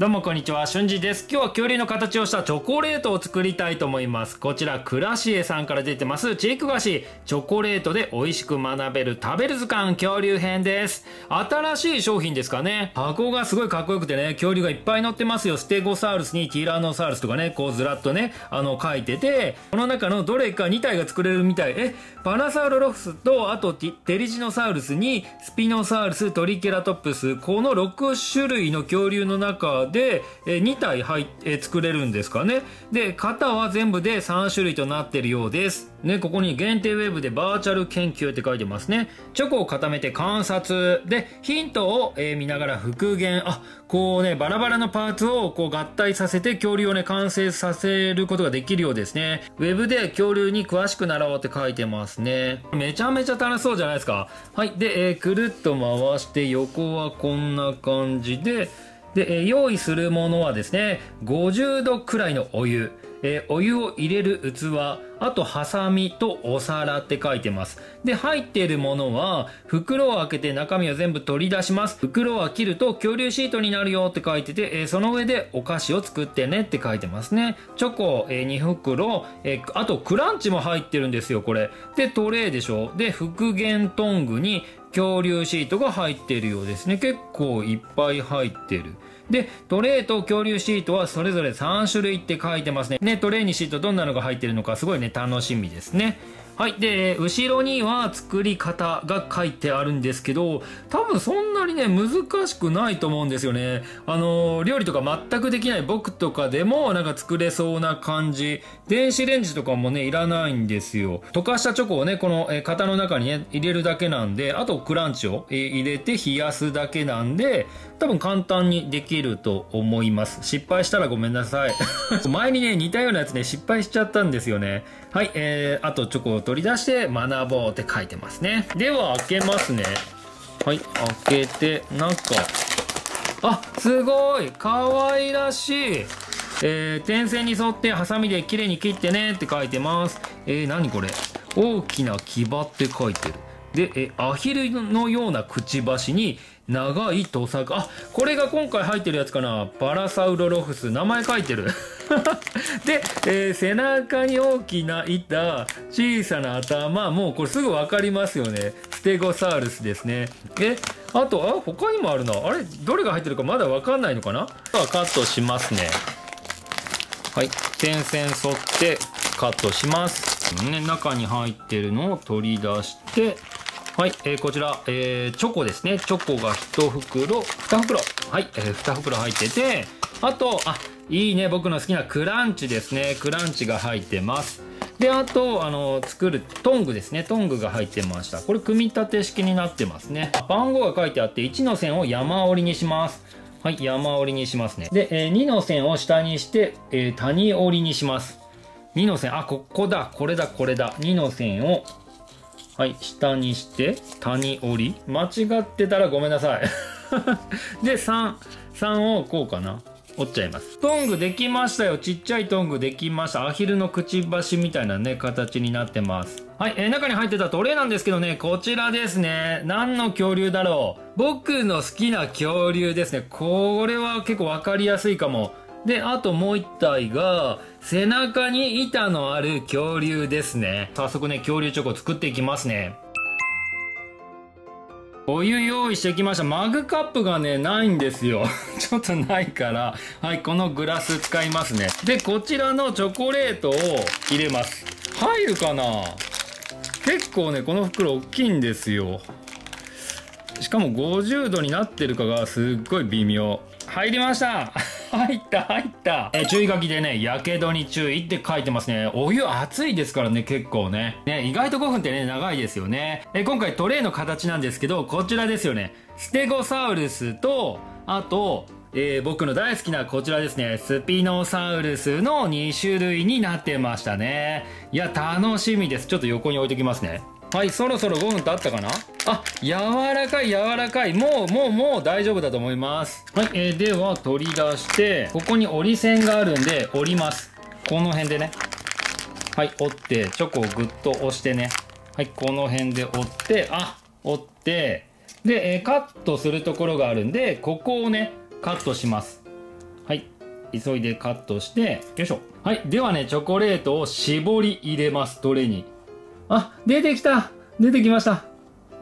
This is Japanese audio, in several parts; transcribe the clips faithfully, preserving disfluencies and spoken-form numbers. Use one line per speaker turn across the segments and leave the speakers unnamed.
どうもこんにちは、しゅんじです。今日は恐竜の形をしたチョコレートを作りたいと思います。こちらクラシエさんから出てますチーク菓子、チョコレートで美味しく学べる食べる図鑑恐竜編です。新しい商品ですかね。箱がすごいかっこよくてね、恐竜がいっぱい載ってますよ。ステゴサウルスにティラノサウルスとかね、こうずらっとね、あの書いてて、この中のどれかに体が作れるみたい。え、パラサウロロフスと、あとテリジノサウルスにスピノサウルス、トリケラトプス、このろく種類の恐竜の中で、えに体入っ、え作れるんですかね。で、型は全部でさん種類となっているようです。ね、ここに限定ウェブでバーチャル研究って書いてますね。チョコを固めて観察。で、ヒントを、えー、見ながら復元。あ、こうね、バラバラのパーツをこう合体させて恐竜をね、完成させることができるようですね。ウェブで恐竜に詳しく習おうって書いてますね。めちゃめちゃ楽しそうじゃないですか。はい。で、えー、くるっと回して横はこんな感じで、で、えー、用意するものはですね、ごじゅうどくらいのお湯、えー、お湯を入れる器、あとハサミとお皿って書いてます。で、入っているものは、袋を開けて中身を全部取り出します。袋を切ると恐竜シートになるよって書いてて、えー、その上でお菓子を作ってねって書いてますね。チョコ、えー、に袋、えー、あとクランチも入ってるんですよ、これ。で、トレイでしょ。で、復元トングに恐竜シートが入っているようですね。結構いっぱい入ってる。で、トレイと恐竜シートはそれぞれさん種類って書いてますね。ね、トレイにシートどんなのが入ってるのかすごいね、楽しみですね。はい。で、後ろには作り方が書いてあるんですけど、多分そんなにね、難しくないと思うんですよね。あのー、料理とか全くできない僕とかでもなんか作れそうな感じ。電子レンジとかもね、いらないんですよ。溶かしたチョコをね、この、えー、型の中にね、入れるだけなんで、あとクランチを、えー、入れて冷やすだけなんで、多分簡単にできると思います。失敗したらごめんなさい。前にね、似たようなやつね、失敗しちゃったんですよね。はい、えー、あとチョコを取り出して学ぼうって書いてますね。では開けますね。はい、開けて中、あ、すごい可愛らしい、えー、点線に沿ってハサミで綺麗に切ってねって書いてます。えー、何これ、大きな牙って書いてる。で、えアヒルのようなくちばしに長いトサカ。あ、これが今回入ってるやつかな。パラサウロロフス。名前書いてる。で、えー、背中に大きな板、小さな頭。もうこれすぐ分かりますよね。ステゴサウルスですね。え、あと、あ、他にもあるな。あれどれが入ってるかまだ分かんないのかな。ではカットしますね。はい。点線沿ってカットします。ね、中に入ってるのを取り出して、はい、えー、こちら、えー、チョコですね。チョコがいち袋、に袋。はい、えー、に袋入ってて、あと、あ、いいね、僕の好きなクランチですね。クランチが入ってます。で、あと、あの、作るトングですね。トングが入ってました。これ、組み立て式になってますね。番号が書いてあって、いちの線を山折りにします。はい、山折りにしますね。で、えー、にの線を下にして、えー、谷折りにします。にの線、あ、ここだ、これだ、これだ。にの線を、はい、下にして、谷折り。間違ってたらごめんなさい。で、さん、さんをこうかな。折っちゃいます。トングできましたよ。ちっちゃいトングできました。アヒルのくちばしみたいなね、形になってます。はい、えー、中に入ってたトレイなんですけどね、こちらですね。何の恐竜だろう。僕の好きな恐竜ですね。これは結構わかりやすいかも。で、あともう一体が、背中に板のある恐竜ですね。早速ね、恐竜チョコ作っていきますね。お湯用意してきました。マグカップがね、ないんですよ。ちょっとないから。はい、このグラス使いますね。で、こちらのチョコレートを入れます。入るかな？結構ね、この袋大きいんですよ。しかもごじゅうどになってるかがすっごい微妙。入りました入った入った、え注意書きでね、やけどに注意って書いてますね。お湯熱いですからね、結構ね。ね、意外とごふんってね、長いですよね。え今回トレイの形なんですけど、こちらですよね。ステゴサウルスと、あと、えー、僕の大好きなこちらですね、スピノサウルスのに種類になってましたね。いや、楽しみです。ちょっと横に置いときますね。はい、そろそろごふん経ったかなあ、柔らかい柔らかい。もう、もう、もう大丈夫だと思います。はい、えー、では取り出して、ここに折り線があるんで折ります。この辺でね。はい、折って、チョコをグッと押してね。はい、この辺で折って、あ、折って、で、えー、カットするところがあるんで、ここをね、カットします。 急いでカットして、よいしょ。はい。ではね、チョコレートを絞り入れます、トレーに。あ、出てきた出てきました。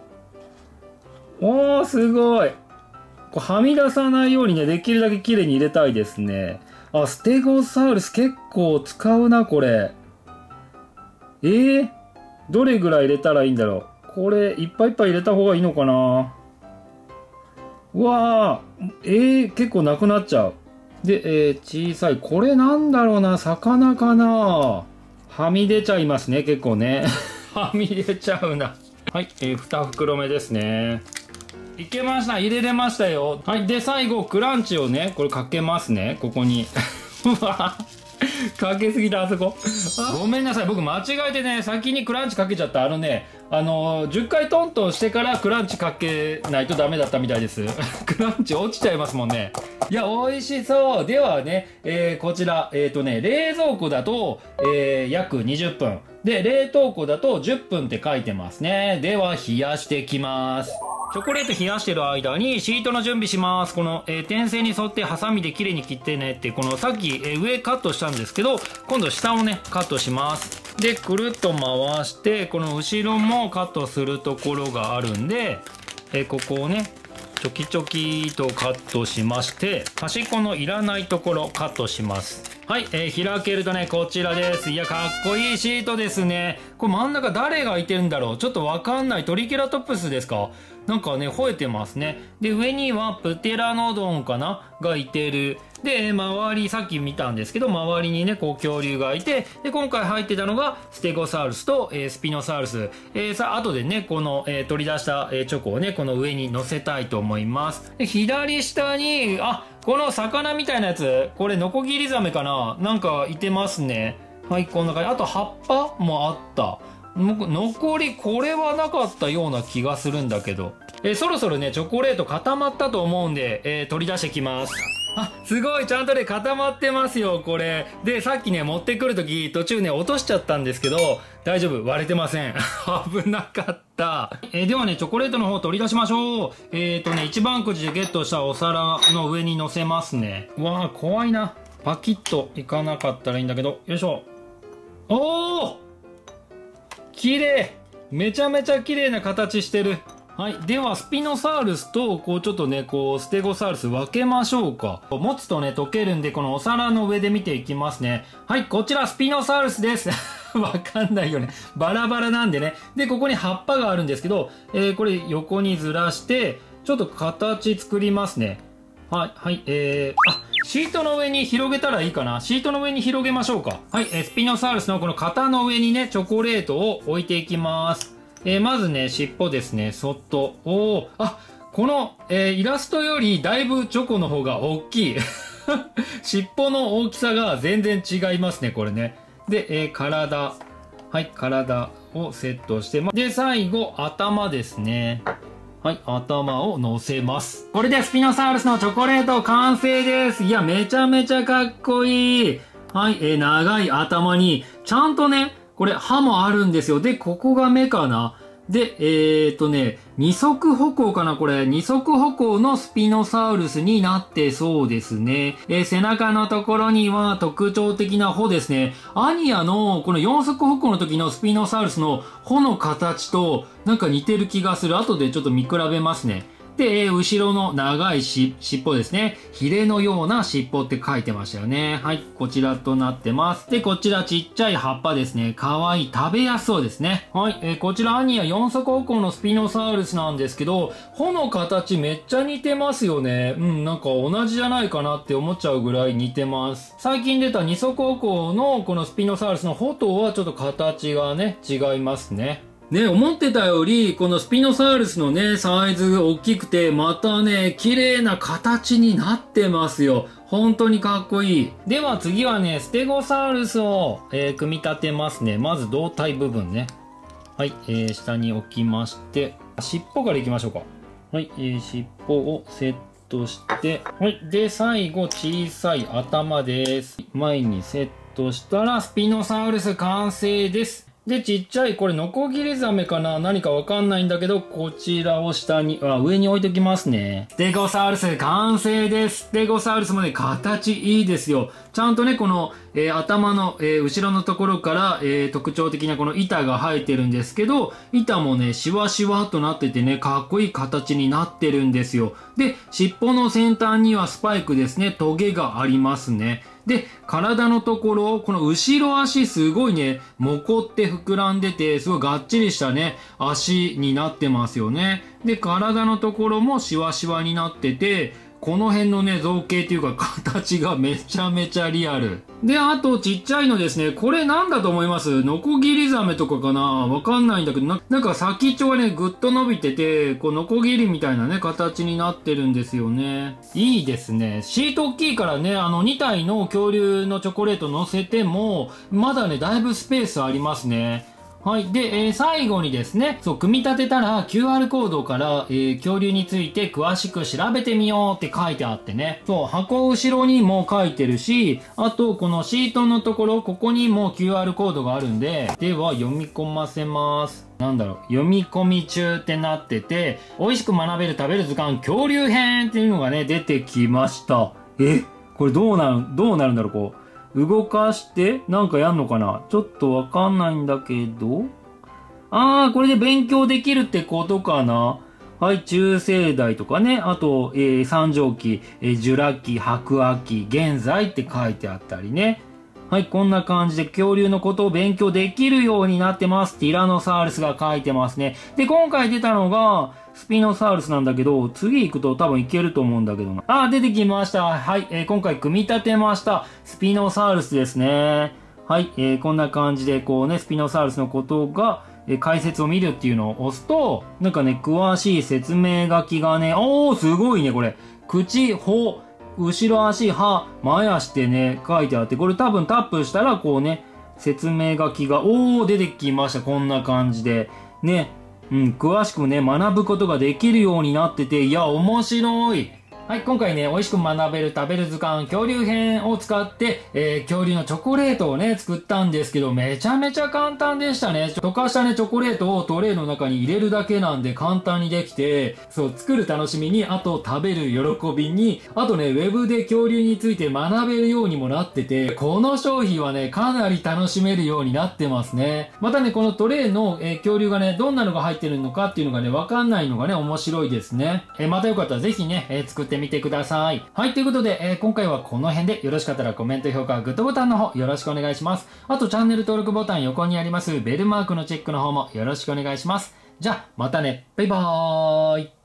おー、すごい。こうはみ出さないようにね、できるだけ綺麗に入れたいですね。あ、ステゴサウルス結構使うな、これ。えー、どれぐらい入れたらいいんだろう。これ、いっぱいいっぱい入れた方がいいのかな。うわー、えー、結構なくなっちゃう。で、えー、小さい。これなんだろうな、魚かな。はみ出ちゃいますね、結構ね。はみ出ちゃうな。はい、えー、に袋目ですね。いけました。入れれましたよ。はい。で、最後、クランチをね、これかけますね。ここに。うわかけすぎた、あそこ。ごめんなさい。僕間違えてね、先にクランチかけちゃった。あのね、あのー、じゅっかいトントンしてからクランチかけないとダメだったみたいです。クランチ落ちちゃいますもんね。いや、美味しそう。ではね、えー、こちら、えっとね、冷蔵庫だと、えー、約にじゅっぷん。で、冷凍庫だとじゅっぷんって書いてますね。では、冷やしてきます。チョコレート冷やしてる間にシートの準備します。この、えー、点線に沿ってハサミで綺麗に切ってねって、このさっき、えー、上カットしたんですけど、今度下をね、カットします。で、くるっと回して、この後ろもカットするところがあるんで、えー、ここをね、チョキチョキとカットしまして、端っこのいらないところカットします。はい、えー、開けるとね、こちらです。いや、かっこいいシートですね。これ真ん中誰がいてるんだろう、ちょっとわかんない。トリケラトプスですか。なんかね、吠えてますね。で、上にはプテラノドンかながいてる。で、周り、さっき見たんですけど、周りにね、こう恐竜がいて、で、今回入ってたのがステゴサウルスと、えー、スピノサウルス。えー、さあ、後でね、この、えー、取り出した、えー、チョコをね、この上に乗せたいと思います。で、左下に、あ、この魚みたいなやつ、これノコギリザメかな、なんかいてますね。はい、こんな感じ。あと葉っぱもあった。残りこれはなかったような気がするんだけど、えー、そろそろねチョコレート固まったと思うんで、えー、取り出してきます。あ、すごいちゃんとね固まってますよこれで。さっきね持ってくる時途中ね落としちゃったんですけど大丈夫、割れてません。危なかった、えー、ではねチョコレートの方取り出しましょう。えっ、ー、とね一番くじでゲットしたお皿の上に乗せますね。うわー怖いな。パキッといかなかったらいいんだけど。よいしょ。おお綺麗、めちゃめちゃ綺麗な形してる。はい。では、スピノサウルスと、こう、ちょっとね、こう、ステゴサウルス分けましょうか。持つとね、溶けるんで、このお皿の上で見ていきますね。はい、こちら、スピノサウルスです。わかんないよね。バラバラなんでね。で、ここに葉っぱがあるんですけど、えー、これ横にずらして、ちょっと形作りますね。はい、はい、えー、あ、シートの上に広げたらいいかな。シートの上に広げましょうか。はい、えー、スピノサウルスのこの型の上にね、チョコレートを置いていきます。えー、まずね、尻尾ですね、そっと。おー、あ、この、えー、イラストよりだいぶチョコの方が大きい。尻尾の大きさが全然違いますね、これね。で、えー、体。はい、体をセットして、で、最後、頭ですね。はい、頭を乗せます。これでスピノサウルスのチョコレート完成です。いや、めちゃめちゃかっこいい。はい、えー、長い頭に、ちゃんとね、これ歯もあるんですよ。で、ここが目かな。で、えー、っとね、二足歩行かなこれ。二足歩行のスピノサウルスになってそうですね。えー、背中のところには特徴的な穂ですね。アニアのこの四足歩行の時のスピノサウルスの穂の形となんか似てる気がする。後でちょっと見比べますね。で、えー、後ろの長いし尻尾ですね。ヒレのような尻尾って書いてましたよね。はい、こちらとなってます。で、こちらちっちゃい葉っぱですね。かわいい。食べやすそうですね。はい、えー、こちらアニア四足歩行のスピノサウルスなんですけど、穂の形めっちゃ似てますよね。うん、なんか同じじゃないかなって思っちゃうぐらい似てます。最近出た二足歩行のこのスピノサウルスの穂とはちょっと形がね、違いますね。ね、思ってたより、このスピノサウルスのね、サイズが大きくて、またね、綺麗な形になってますよ。本当にかっこいい。では次はね、ステゴサウルスを、えー、組み立てますね。まず胴体部分ね。はい、えー、下に置きまして、尻尾からいきましょうか。はい、えー、尻尾をセットして、はい、で、最後、小さい頭です。前にセットしたら、スピノサウルス完成です。 で、ちっちゃい、これ、ノコギリザメかな何かわかんないんだけど、こちらを下に、あ、上に置いときますね。ステゴサウルス、完成です。ステゴサウルスもね、形いいですよ。ちゃんとね、この、えー、頭の、えー、後ろのところから、えー、特徴的なこの板が生えてるんですけど、板もね、シワシワとなっててね、かっこいい形になってるんですよ。で、尻尾の先端にはスパイクですね、トゲがありますね。で、体のところ、この後ろ足すごいね、もこって膨らんでて、すごいがっちりしたね、足になってますよね。で、体のところもシワシワになってて、この辺のね、造形っていうか形がめちゃめちゃリアル。で、あとちっちゃいのですね、これなんだと思います？ノコギリザメとかかな？わかんないんだけどな、なんか先っちょがね、ぐっと伸びてて、こうノコギリみたいなね、形になってるんですよね。いいですね。シート大きいからね、あのに体の恐竜のチョコレート乗せても、まだね、だいぶスペースありますね。はい。で、えー、最後にですね、そう、組み立てたら キューアール コードから、えー、恐竜について詳しく調べてみようって書いてあってね。そう、箱後ろにも書いてるし、あと、このシートのところ、ここにも キューアール コードがあるんで、では読み込ませます。なんだろう、読み込み中ってなってて、美味しく学べる食べる図鑑恐竜編っていうのがね、出てきました。え、これどうなる、どうなるんだろう、こう。動かしてなんかやんのかな、ちょっとわかんないんだけど。あー、これで勉強できるってことかな。はい、中生代とかね。あと、えー、三畳紀、えー、ジュラ紀、白亜紀、現在って書いてあったりね。はい、こんな感じで恐竜のことを勉強できるようになってます。ティラノサウルスが書いてますね。で、今回出たのが、スピノサウルスなんだけど、次行くと多分いけると思うんだけどな。あ、出てきました。はい、えー、今回組み立てました。スピノサウルスですね。はい、えー、こんな感じで、こうね、スピノサウルスのことが、えー、解説を見るっていうのを押すと、なんかね、詳しい説明書きがね、おー、すごいね、これ。口、頬、後ろ足、歯、前足ってね、書いてあって、これ多分タップしたら、こうね、説明書きが、おー、出てきました。こんな感じで。ね。うん、詳しくね、学ぶことができるようになってて、いや、面白い。はい、今回ね、美味しく学べる食べる図鑑恐竜編を使って、えー、恐竜のチョコレートをね、作ったんですけど、めちゃめちゃ簡単でしたね。溶かしたね、チョコレートをトレイの中に入れるだけなんで簡単にできて、そう、作る楽しみに、あと食べる喜びに、あとね、ウェブで恐竜について学べるようにもなってて、この商品はね、かなり楽しめるようになってますね。またね、このトレイの、えー、恐竜がね、どんなのが入ってるのかっていうのがね、わかんないのがね、面白いですね。えー、またよかったらぜひね、えー、作ってみてください。はい、ということで、えー、今回はこの辺でよろしかったらコメント、評価、グッドボタンの方よろしくお願いします。あとチャンネル登録ボタン横にありますベルマークのチェックの方もよろしくお願いします。じゃあ、またね。バイバーイ。